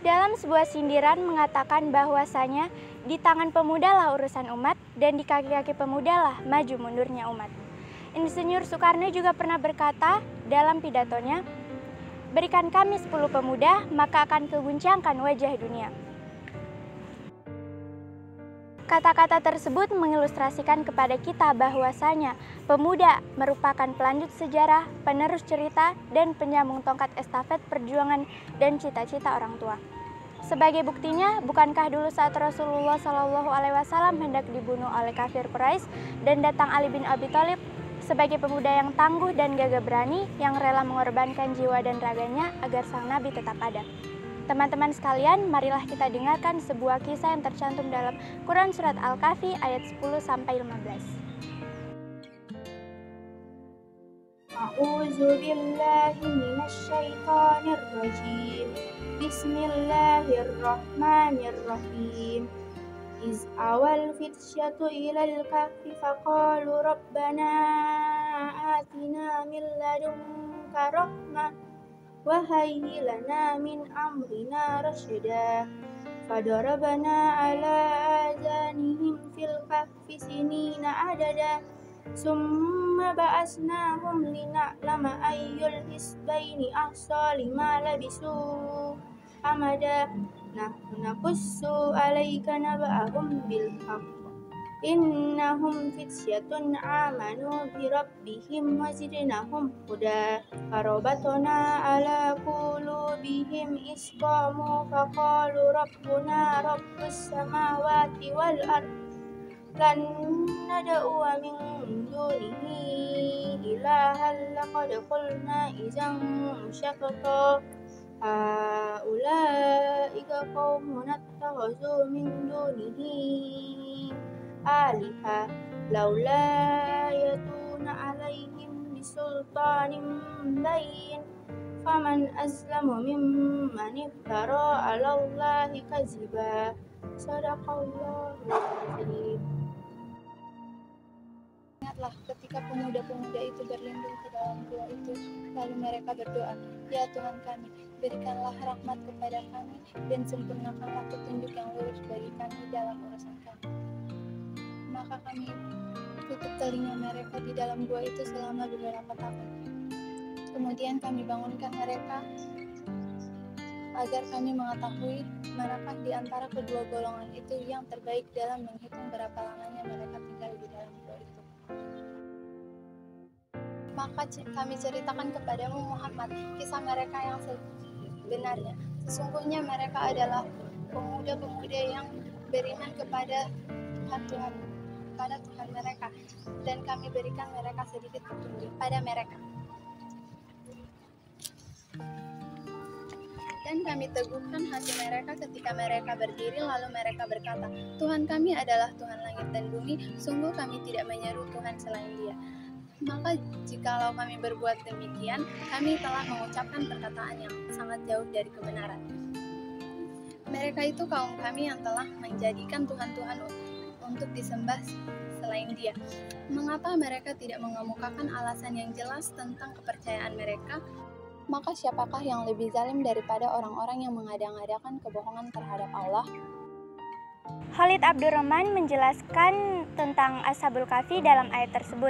dalam sebuah sindiran mengatakan bahwasanya di tangan pemuda lah urusan umat dan di kaki-kaki pemuda lah maju mundurnya umat. Insinyur Soekarno juga pernah berkata dalam pidatonya, "Berikan kami 10 pemuda, maka akan keguncangkan wajah dunia." Kata-kata tersebut mengilustrasikan kepada kita bahwasanya pemuda merupakan pelanjut sejarah, penerus cerita, dan penyambung tongkat estafet perjuangan dan cita-cita orang tua. Sebagai buktinya, bukankah dulu saat Rasulullah SAW hendak dibunuh oleh kafir Quraisy dan datang Ali bin Abi Thalib sebagai pemuda yang tangguh dan gagah berani yang rela mengorbankan jiwa dan raganya agar sang Nabi tetap ada. Teman-teman sekalian, marilah kita dengarkan sebuah kisah yang tercantum dalam Quran Surat Al-Kahfi ayat 10-15. A'udzu billahi minasy syaithanir rajim. Bismillahirrahmanirrahim. Iz awal fitsyatu ilal kahfi faqalu rabbana atina min ladunka rahmah wa hayyi lana min amrina rasyada. Fadarabna ala azanihim fil kahfi sinina adada. Summa ba'asnahum lina'lama ayyul hisbaini ahsa lima labisu amada. Nahnu naqussu alaika naba'ahum bil haqq. Innahum fityatun amanu bi rabbihim wa zidnahum huda. Farabatna ala qulubihim isqamu faqalu rabbuna rabbus samawati wal ard lan nad'u min dunihi ilahan laqad qulna idzan syatata. Ulaika qaumun ittakhadhu min dunihi aliha laula yatuna alaihim bisultanin bayin faman azlamu mimman iftara 'ala Allahi kadziba. Shadaqallahul azim. Ingatlah ketika pemuda-pemuda itu berlindung ke dalam gua itu, lalu mereka berdoa, "Ya Tuhan kami, berikanlah rahmat kepada kami dan sempurnakanlah petunjuk yang lurus bagi kami dalam urusan kami." Maka kami tutup telinga mereka di dalam gua itu selama beberapa tahun. Kemudian kami bangunkan mereka agar kami mengetahui manakah di antara kedua golongan itu yang terbaik dalam menghitung berapa lamanya mereka tinggal di dalam gua itu. Maka kami ceritakan kepadamu Muhammad kisah mereka yang sebenarnya. Sesungguhnya mereka adalah pemuda-pemuda yang beriman kepada Tuhan mereka, dan kami berikan mereka sedikit petunjuk pada mereka. Dan kami teguhkan hati mereka ketika mereka berdiri, lalu mereka berkata, "Tuhan kami adalah Tuhan langit dan bumi, sungguh kami tidak menyeru Tuhan selain Dia." Maka jikalau kami berbuat demikian, kami telah mengucapkan perkataan yang sangat jauh dari kebenaran. Mereka itu kaum kami yang telah menjadikan Tuhan-Tuhan untuk disembah selain Dia. Mengapa mereka tidak mengemukakan alasan yang jelas tentang kepercayaan mereka? Maka siapakah yang lebih zalim daripada orang-orang yang mengada-ngadakan kebohongan terhadap Allah? Khalid Abdurrahman menjelaskan tentang Ashabul Kahfi dalam ayat tersebut.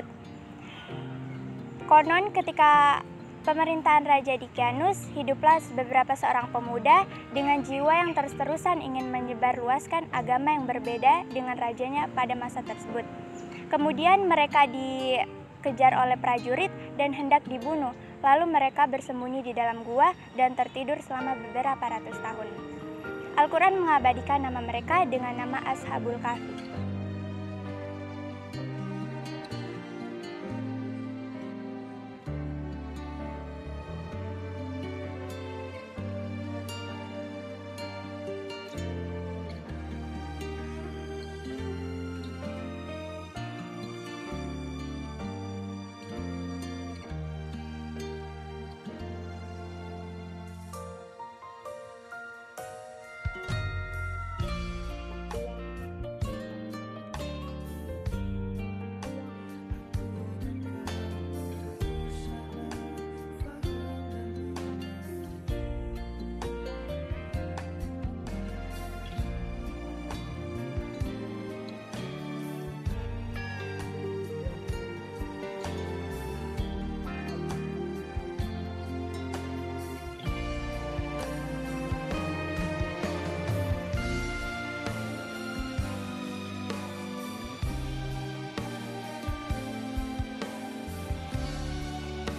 Konon ketika pemerintahan Raja Dicyanus, hiduplah beberapa seorang pemuda dengan jiwa yang terus-terusan ingin menyebarluaskan agama yang berbeda dengan rajanya pada masa tersebut. Kemudian mereka dikejar oleh prajurit dan hendak dibunuh. Lalu mereka bersembunyi di dalam gua dan tertidur selama beberapa ratus tahun. Al-Quran mengabadikan nama mereka dengan nama Ashabul Kahfi.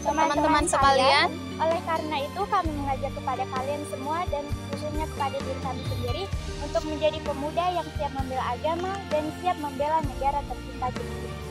teman-teman sekalian. Oleh karena itu kami mengajak kepada kalian semua dan khususnya kepada diri kami sendiri untuk menjadi pemuda yang siap membela agama dan siap membela negara tercinta kita.